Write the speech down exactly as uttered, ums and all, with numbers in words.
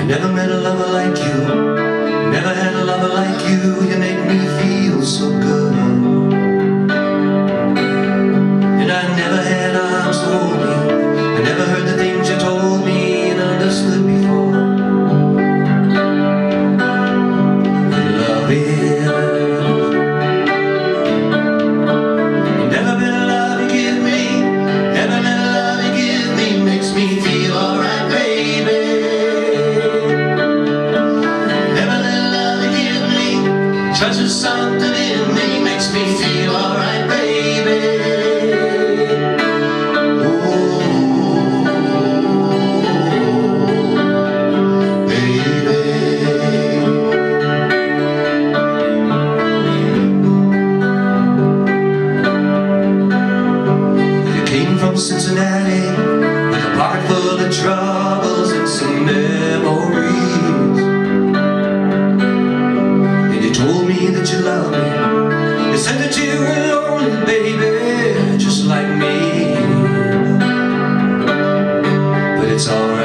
never met a lover like you, never had a lover like you. You make me feel so good. And I never had arms to hold me, I never heard the things you told me and understood before. Love is never been a love you give me, never been a love you give me, makes me feel alright, baby. Touches something in me, makes me feel alright, baby. Oh, baby. You came from Cincinnati with a pocket full of troubles and some memories. Told me that you love me, you said that you were lonely, baby, just like me. But it's alright.